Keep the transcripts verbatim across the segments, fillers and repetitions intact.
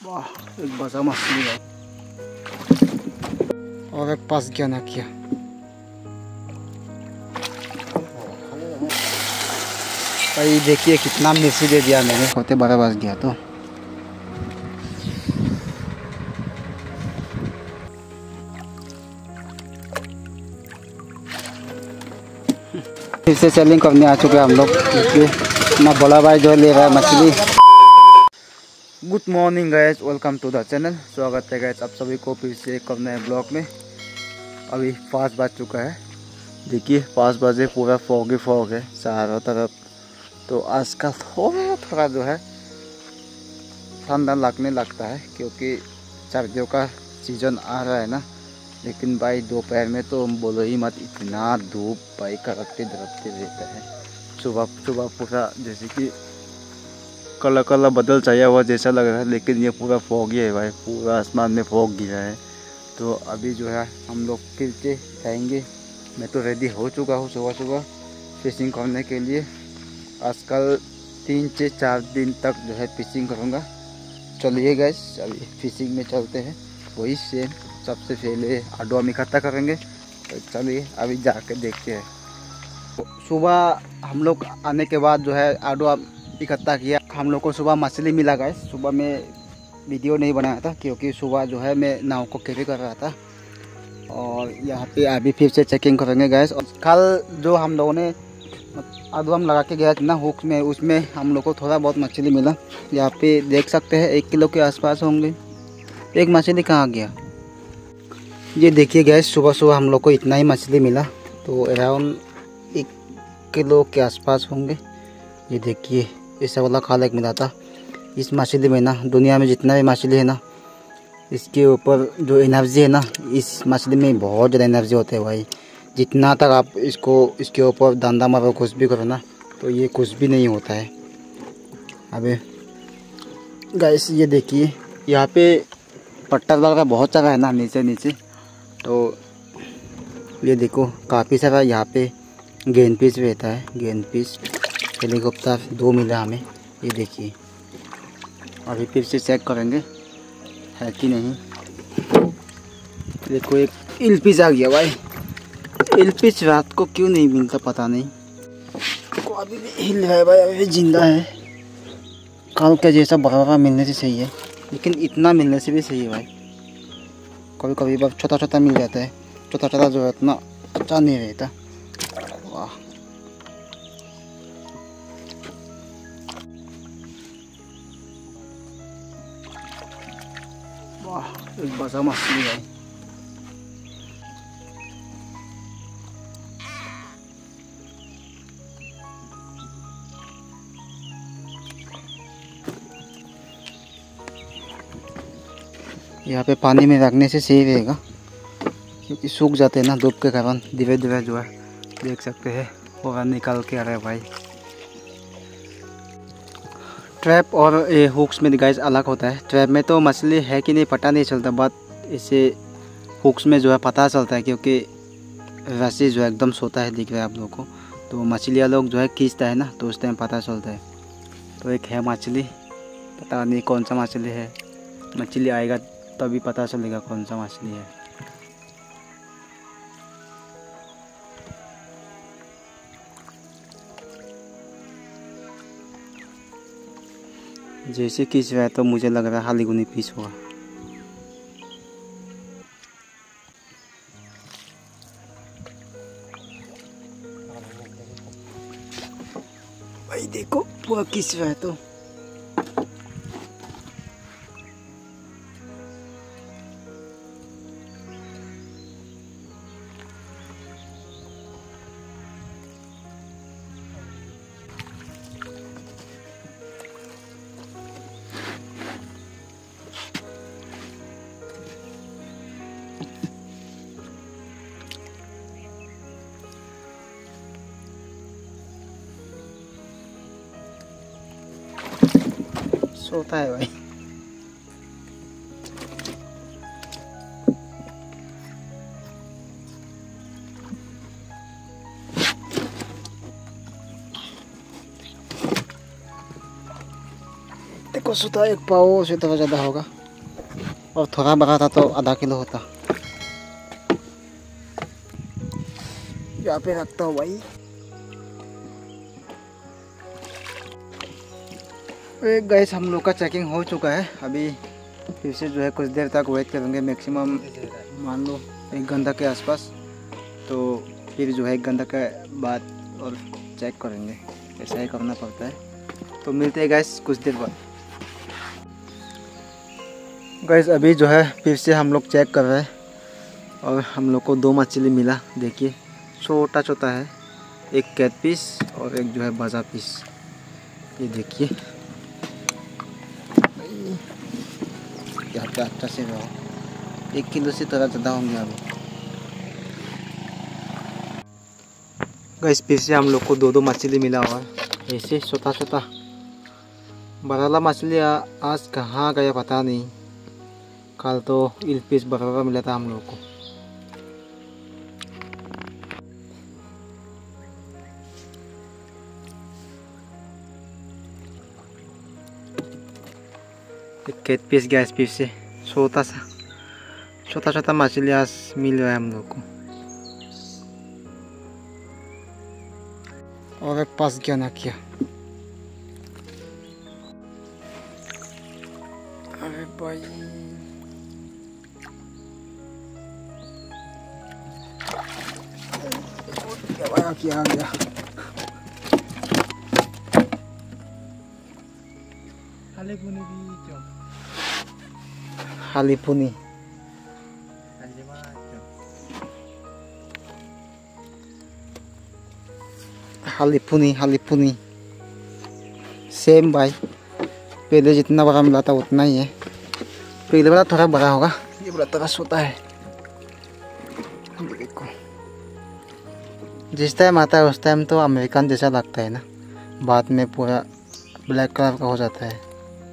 वाह, एक बसा मछली है और एक पास गया ना किया। भाई देखिए कितना मिर्ची दे दिया मैंने, होते बारह बज गया तो। फिर से सेलिंग करने आ चुके हैं हम लोग। देखिए अपना बड़ा भाई जो ले रहा है मछली। Good morning guys, welcome to the channel. स्वागत है गाइस आप सभी को फिर से एक नए ब्लॉग में। अभी पाँच बज चुका है। देखिए पाँच बजे पूरा फॉग ही फॉग है चारों तरफ। तो आज का थोड़ा थोड़ा जो है ठंडा लगने लगता है क्योंकि सर्दियों का सीज़न आ रहा है ना। लेकिन भाई दोपहर में तो बोलो ही मत, इतना धूप भाई कड़कते धड़कते रहता है। सुबह सुबह पूरा जैसे कि कलर कलर बदल चाहिए हुआ जैसा लग रहा है, लेकिन ये पूरा फॉग ही है भाई, पूरा आसमान में फॉग गिरा है। तो अभी जो है हम लोग फिर से जाएंगे। मैं तो रेडी हो चुका हूँ सुबह सुबह फिशिंग करने के लिए। आजकल तीन से चार दिन तक जो है फिशिंग करूँगा। चलिए गाइस अभी फिशिंग में चलते हैं। वही सेम सबसे पहले आडवा में इकट्ठा करेंगे। तो चलिए अभी जाकर देखते हैं। सुबह हम लोग आने के बाद जो है आडवा इकट्ठा किया। हम लोग को सुबह मछली मिला गाइस। सुबह में वीडियो नहीं बनाया था क्योंकि सुबह जो है मैं नाव को कैरी कर रहा था। और यहाँ पे अभी फिर से चेकिंग करेंगे गैस। और कल जो हम लोगों ने आडवा में लगा के गया था ना हुक में, उसमें हम लोग को थोड़ा बहुत मछली मिला। यहाँ पे देख सकते हैं एक किलो के आसपास होंगे। एक मछली कहाँ गया ये देखिए गैस। सुबह सुबह हम लोग को इतना ही मछली मिला, तो अराउंड एक किलो के आसपास होंगे। ये देखिए ऐसा वाला खाला एक मिला था। इस मछली में ना दुनिया में जितना भी मछली है ना, इसके ऊपर जो एनर्जी है ना, इस मछली में बहुत ज़्यादा एनर्जी होते हैं भाई। जितना तक आप इसको इसके ऊपर डंडा मारो कुछ भी करो ना, तो ये कुछ भी नहीं होता है। अबे गाइस ये देखिए यहाँ पे पट्टा वगैरह बहुत सारा है ना नीचे नीचे। तो ये देखो काफ़ी सारा यहाँ पे गेंद पीस रहता है। गेंद पीस हेलीकॉप्टर दो मिला हमें। ये देखिए अभी फिर से चेक करेंगे है कि नहीं। देखो एक इल पीस आ गया भाई। इल पीस रात को क्यों नहीं मिलता पता नहीं। तो अभी भी हिल रहा है भाई, अभी भी जिंदा है। कल का जैसा बड़ा बड़ा मिलने से सही है, लेकिन इतना मिलने से भी सही है भाई। कभी कभी बस छोटा छोटा मिल जाता है। छोटा छोटा जो है इतना अच्छा नहीं रहता। वाह वाह, एक बसा मछली है। यहाँ पे पानी में रखने से सही रहेगा क्योंकि सूख जाते हैं ना धूप के कारण। धीरे धीरे जो है देख सकते हैं और निकाल के आ रहा है भाई। ट्रैप और ये हुक्स में गाइस अलग होता है। ट्रैप में तो मछली है कि नहीं पता नहीं चलता, बट इसे हुक्स में जो है पता चलता है क्योंकि रस्सी जो है एकदम सोता है दिख रहा है आप लोगों को। तो मछलियाँ लोग जो है खींचता है ना, तो उस टाइम पता चलता है। तो एक है मछली, पता नहीं कौन सा मछली है। मछली आएगा तभी पता चलेगा कौन सा मछली है। जैसे किस रहा है तो मुझे लग रहा है हालीगुनी पीस हुआ। भाई देखो पूरा किस रहा है तो। सोता है भाई। देखो सोता एक पाव से तो ज़्यादा होगा। और थोड़ा बड़ा था तो आधा किलो होता। यहाँ पे रखता हूँ भाई। गाइस हम लोग का चेकिंग हो चुका है। अभी फिर से जो है कुछ देर तक वेट करेंगे, मैक्सिमम मान लो एक घंटा के आसपास। तो फिर जो है एक घंटा के बाद और चेक करेंगे, ऐसा ही करना पड़ता है। तो मिलते हैं गाइस कुछ देर बाद। गाइस अभी जो है फिर से हम लोग चेक कर रहे हैं और हम लोग को दो मछली मिला। देखिए छोटा छोटा है, एक कैट पीस और एक जो है बाजा पीस। ये देखिए यहाँ पे अच्छा से रहो, एक किलो से थोड़ा ज़्यादा होंगे अभी। गाइस फिर से हम लोग को दो दो मछली मिला हुआ है, ऐसे छोटा छोटा। बड़ा मछली आज कहाँ गया पता नहीं। कल तो इल पीस बड़ा मिला था हम लोग को। एक कैट पीस गैस पीस से छोटा सा छोटा छोटा मछली आज मिल रहा है हम लोग को। और एक पास गया ना किया। अरे भाई क्या गया। Halipuni. Halipuni, halipuni. सेम भाई, पहले जितना बड़ा मिला था उतना ही है। पहले वाला थोड़ा बड़ा होगा, ये बड़ा थोड़ा छोटा है। देखो जिस टाइम आता है उस टाइम तो अमेरिकन जैसा लगता है ना, बाद में पूरा ब्लैक कलर का हो जाता है।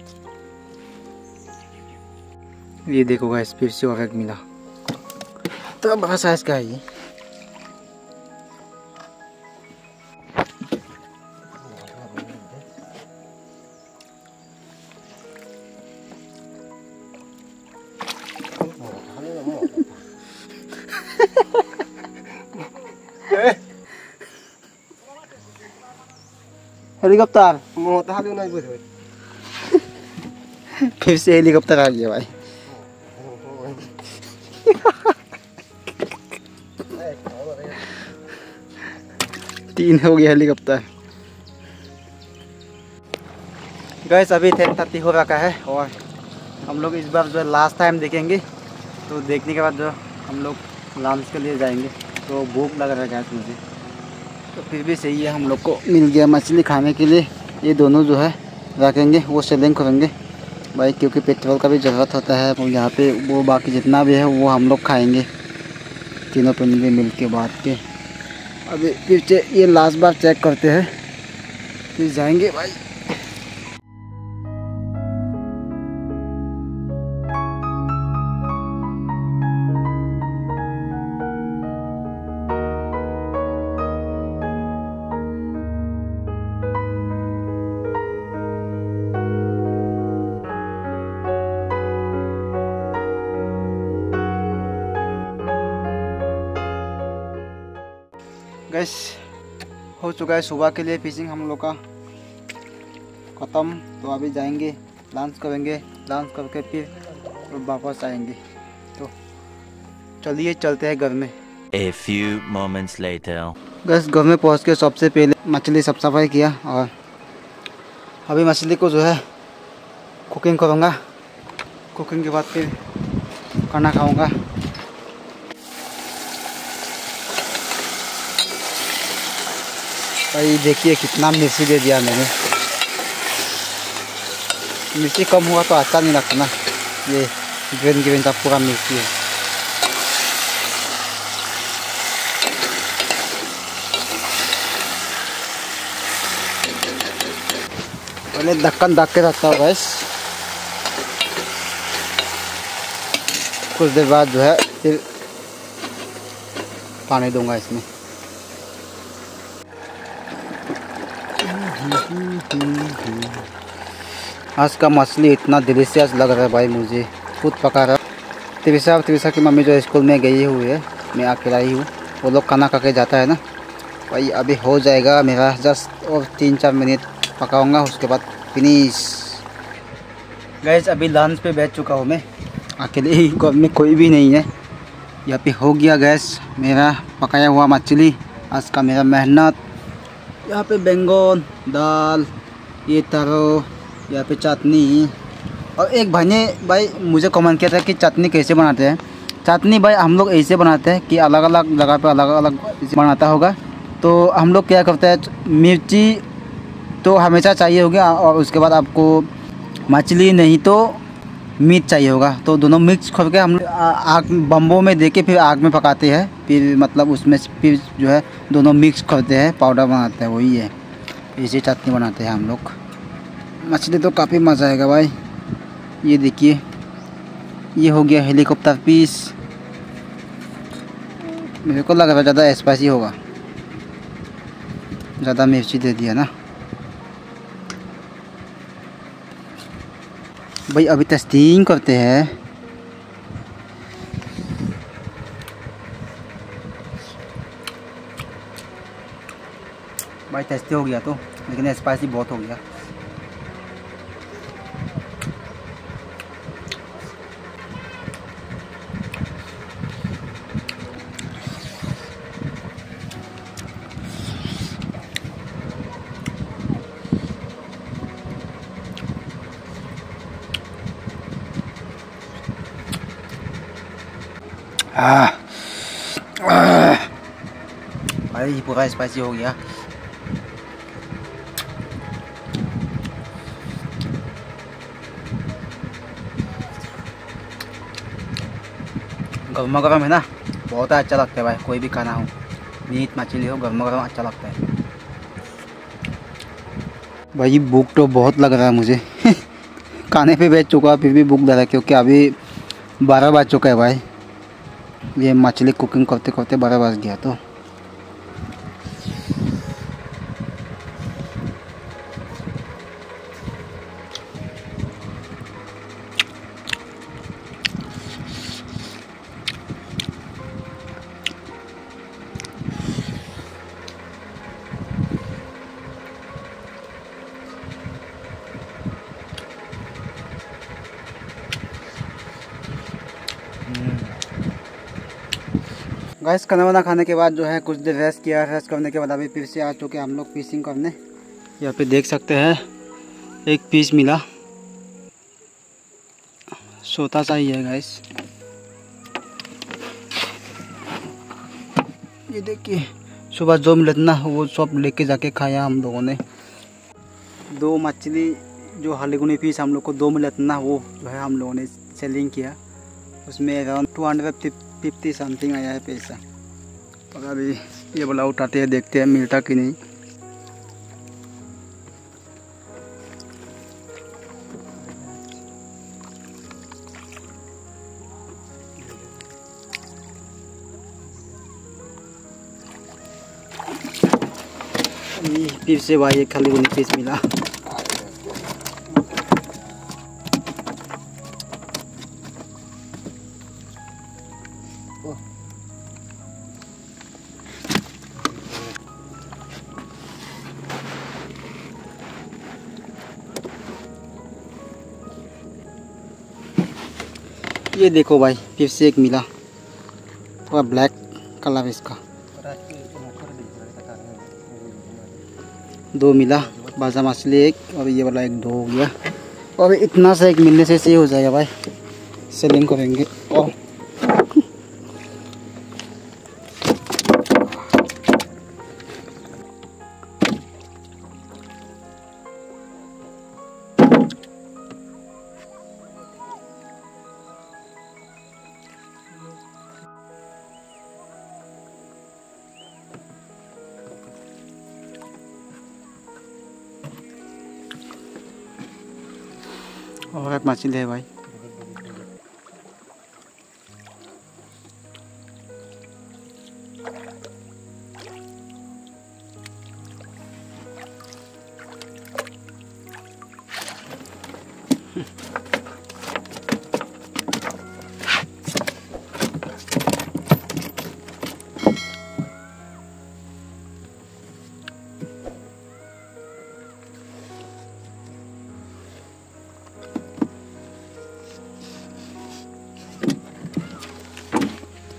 ये देखो गाइस फिर से और एक मिला, तो बड़ा साइज का है ये। हेलीकॉप्टर फिर से हेलीकॉप्टर आ गया भाई। तीन हो गया हेलीकॉप्टर। गैस अभी टेन थर्टी हो रखा है और हम लोग इस बार जो लास्ट टाइम देखेंगे। तो देखने के बाद जो हम लोग लंच के लिए जाएंगे। तो भूख लग रहा है गैस मुझे, तो फिर भी सही है हम लोग को मिल गया मछली खाने के लिए। ये दोनों जो है रखेंगे, वो सेलिंग करेंगे भाई, क्योंकि पेट्रोल का भी ज़रूरत होता है। और यहाँ पे वो बाकी जितना भी है वो हम लोग खाएंगे तीनों फैमिली मिल के बात के। अभी फिर से ये लास्ट बार चेक करते हैं फिर जाएंगे भाई। गैस हो चुका है सुबह के लिए फिशिंग हम लोग का ख़त्म। तो अभी जाएंगे लंच करेंगे, लंच करके फिर वापस आएंगे। तो चलिए चलते हैं घर में। A few moments later. Guys घर में पहुंच के सबसे पहले मछली सब सफाई किया और अभी मछली को जो है कुकिंग करूँगा। कुकिंग के बाद फिर खाना खाऊँगा। भाई देखिए कितना मिर्ची दे दिया मैंने। मिर्ची कम हुआ तो अच्छा नहीं लगता ना, ये ग्रीन ग्रीन का पूरा मिर्ची है। पहले ढक्कन ढक के रखता हूँ गैस, कुछ देर बाद जो है फिर पानी दूंगा इसमें। आज का मछली इतना डिलीशियस लग रहा है भाई मुझे। खुद पका रहा। त्रिशा और त्रिशा की मम्मी जो स्कूल में गई हुई है, मैं अकेला ही हूँ। वो लोग खाना खा के जाता है ना भाई। अभी हो जाएगा मेरा, जस्ट और तीन चार मिनट पकाऊंगा, उसके बाद फिनिश। गैस अभी लंच पे बैठ चुका हूँ मैं, अकेले ही, घर में कोई भी नहीं है। यहाँ पे हो गया गैस मेरा पकाया हुआ मछली, आज का मेरा मेहनत। यहाँ पे बैंगन, दाल, ये तरो, यहाँ पे चटनी। और एक भाई ने भाई मुझे कमेंट किया था कि चटनी कैसे बनाते हैं। चटनी भाई हम लोग ऐसे बनाते हैं कि अलग अलग जगह पे अलग अलग बनाता होगा। तो हम लोग क्या करते हैं, मिर्ची तो हमेशा चाहिए होगी, और उसके बाद आपको मछली नहीं तो मीट चाहिए होगा। तो दोनों मिक्स करके हम आग बम्बों में देके फिर आग में पकाते हैं। फिर मतलब उसमें फिर जो है दोनों मिक्स करते हैं, पाउडर बनाते हैं, वही है। ऐसे चटनी बनाते हैं हम लोग। मछली तो काफ़ी मज़ा आएगा भाई। ये देखिए, ये हो गया हेलीकॉप्टर पीस। मेरे को लग रहा है ज़्यादा स्पाइसी होगा, ज़्यादा मिर्ची दे दिया ना भाई। अभी टेस्टिंग करते हैं। भाई टेस्टी हो गया तो, लेकिन स्पाइसी बहुत हो गया। आ, आ, भाई पूरा स्पाइसी हो गया। गर्मा गर्म है ना, बहुत अच्छा लगता है भाई। कोई भी खाना हो, मीट मछली हो, गर्मा गर्म अच्छा लगता है भाई। भूख तो बहुत लग रहा है मुझे खाने पे बैठ चुका फिर भी भूख लग रहा है, क्योंकि अभी बारह बज चुका है भाई। ये मछली कुकिंग करते करते बारह बज गया। तो गैस खाना वाना खाने के बाद जो है कुछ देर रेस्ट किया। रेस्ट करने के बाद अभी फिर से आ चुके हम लोग फिशिंग करने। यहाँ पे देख सकते हैं एक पीस मिला, छोटा सा ही है गैस। ये देखिए, सुबह जो मिला था ना वो सब लेके जाके खाया हम लोगों ने। दो मछली जो हल्गुनी पीस हम लोग को दो मिला था ना, वो जो है हम लोगों ने सेलिंग किया। उसमें around two hundred fifty something आया है पैसा। और अभी ये बोला उठाते हैं, देखते हैं मिलता कि नहीं। फिर से भाई एक खाली गुनी पीस मिला। ये देखो भाई, फिर से एक मिला, पूरा ब्लैक कलर इसका। दो मिला बाजा मछली एक, और ये वाला एक दो हो गया। और इतना सा एक मिलने से सही हो जाएगा भाई, सेलिंग करेंगे। और और एक मछली है भाई।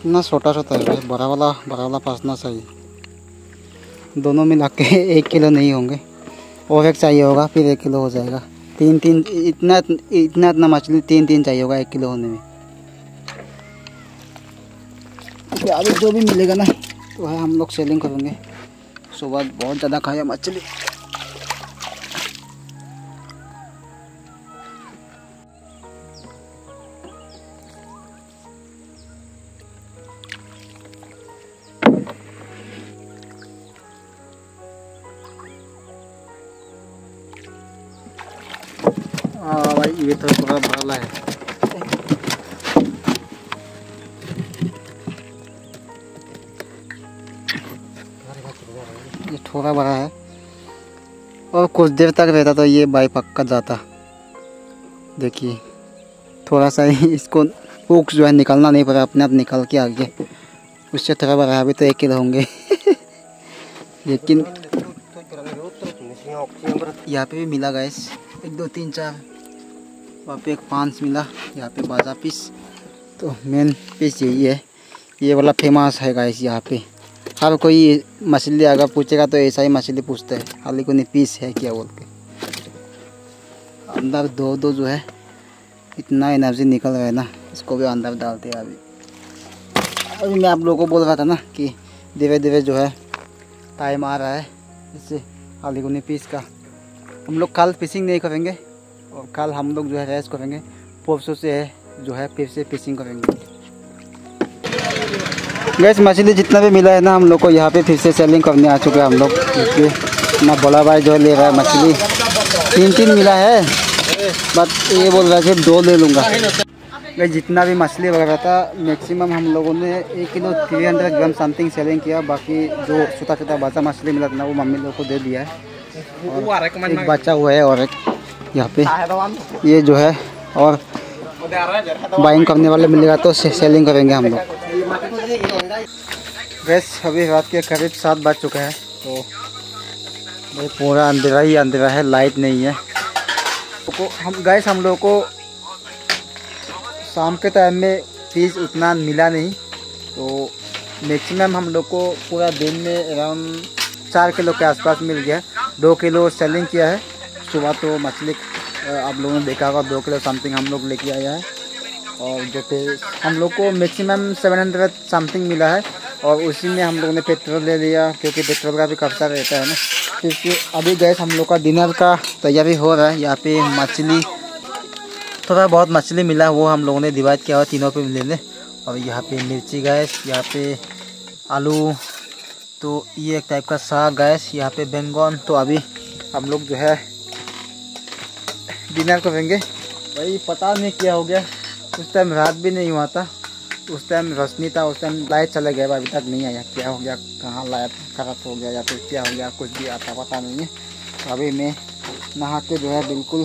इतना छोटा छोटा है भाई, बड़ा वाला बड़ा वाला फंसना चाहिए। दोनों मिला के एक किलो नहीं होंगे, और एक चाहिए होगा फिर एक किलो हो जाएगा। तीन तीन इतना इतना इतना मछली तीन तीन चाहिए होगा एक किलो होने में। अभी जो भी मिलेगा ना तो है हम लोग सेलिंग करेंगे। सुबह बहुत ज़्यादा खाया मछली। हाँ भाई, ये तो थोड़ा बड़ा है। ये थोड़ा बड़ा है, और कुछ देर तक रहता तो ये बाई पक्का जाता। देखिए थोड़ा सा ही इसको हुक जो है निकालना नहीं पड़ा, अपने आप निकल के आ गया। उससे थोड़ा बड़ा है, अभी तो एक किलो होंगे। लेकिन यहाँ पे भी मिला गैस, एक दो तीन चार, वहाँ पे एक पाँच मिला, यहाँ पे बाजा पीस। तो मेन पीस यही है, ये वाला फेमस है गाइस। यहाँ पे हर कोई मछली अगर पूछेगा तो ऐसा ही मछली पूछता है, खाली कोई पीस है क्या बोल के। अंदर दो दो जो है इतना एनर्जी निकल रहा है ना, इसको भी अंदर डालते हैं। अभी अभी मैं आप लोगों को बोल रहा था ना कि धीरे धीरे जो है टाइम आ रहा है इससे खाली कोई पीस का। हम लोग कल फिशिंग नहीं करेंगे, और कल हम लोग जो है रेस्ट करेंगे। परसों से है जो है फिर से फिशिंग करेंगे। गैस मछली जितना भी मिला है ना हम लोग को यहाँ पे फिर से सेलिंग करने आ चुके हैं हम लोग। देखिए अपना बड़ा भाई जो ले रहा है मछली, तीन तीन मिला है, बट ये बोल रहा है सिर्फ दो ले लूँगा। गैस जितना भी मछली वगैरह था मैक्सिमम हम लोगों ने एक kilo three hundred gram something selling किया। बाकी जो छोटा छोटा बचा मछली मिला था ना वो मम्मी लोग को दे दिया है, और एक बचा हुआ है, और एक यहाँ पे ये जो है। और बाइंग करने वाले मिलेगा तो से, सेलिंग करेंगे हम लोग। गैस अभी रात के करीब सात बज चुके हैं, तो भाई पूरा अंधेरा ही अंधेरा है, लाइट नहीं है। तो हम गैस हम लोग को शाम के टाइम में फिश उतना मिला नहीं, तो मैक्सिमम हम लोग को पूरा दिन में अराउंड चार किलो के आसपास मिल गया। दो किलो सेलिंग किया है सुबह, तो मछली आप लोगों ने देखा होगा दो किलो समथिंग हम लोग लेके आया है। और जो फिर हम लोग को मैक्सिमम सेवन हंड्रेड समथिंग मिला है, और उसी में हम लोगों ने पेट्रोल ले लिया, क्योंकि पेट्रोल का भी खर्चा रहता है ना। क्योंकि अभी गैस हम लोग का डिनर का तैयारी हो रहा है। यहाँ पे मछली थोड़ा बहुत मछली मिला, वो हम लोगों ने डिवाइड किया हुआ तीनों पे ले लें। और यहाँ पे मिर्ची गैस, यहाँ पे आलू, तो ये एक टाइप का साग गैस, यहाँ पे बैंगन। तो अभी हम लोग जो है डिनर करेंगे। भाई पता नहीं क्या हो गया, उस टाइम रात भी नहीं हुआ था, उस टाइम रोशनी था, उस टाइम लाइट चला गया, अभी तक नहीं आया। क्या हो गया, कहाँ लाइट खराब हो गया या फिर क्या हो गया, कुछ भी आता पता नहीं है। तो अभी मैं नहा के जो है बिल्कुल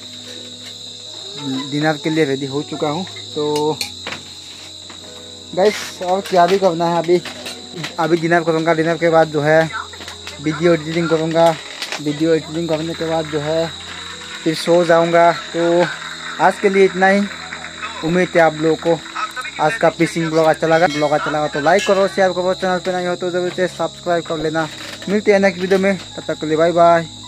डिनर के लिए रेडी हो चुका हूँ। तो गाइस और क्या भी करना है, अभी अभी डिनर करूँगा। डिनर के बाद जो है वीडियो एडिटिंग करूँगा। वीडियो एडिटिंग करने के बाद जो है फिर सो जाऊँगा। तो आज के लिए इतना ही। उम्मीद है आप लोगों को आज का फिशिंग ब्लॉग अच्छा लगा। ब्लॉग अच्छा लगा तो लाइक करो, शेयर करो, चैनल पे नए हो तो जरूर से सब्सक्राइब कर लेना। मिलते हैं नेक्स्ट वीडियो में, तब तक के लिए बाय बाय।